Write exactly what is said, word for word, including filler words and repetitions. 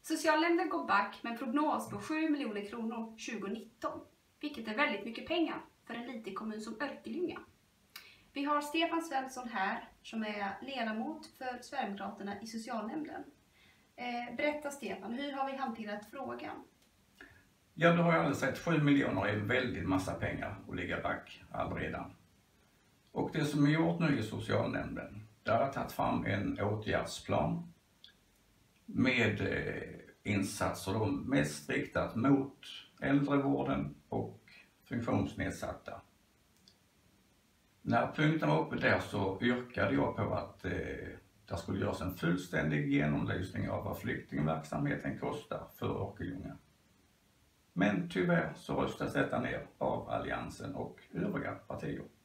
Socialnämnden går back med en prognos på sju miljoner kronor tjugonitton, vilket är väldigt mycket pengar för en liten kommun som Örkelljunga. Vi har Stefan Svensson här som är ledamot för Sverigedemokraterna i socialnämnden. Eh, berätta Stefan, hur har vi hanterat frågan? Ja, du har ju alldeles rätt. sju miljoner är en väldigt massa pengar att ligga back allredan. Och det som är gjort nu i socialnämnden, där har tagit fram en åtgärdsplan med eh, insatser då mest riktat mot äldrevården och funktionsnedsatta. När punkten var uppe där så yrkade jag på att eh, det skulle göras en fullständig genomlysning av vad flyktingverksamheten kostar för Örkelljunga. Men tyvärr så röstas detta ner av Alliansen och övriga partier.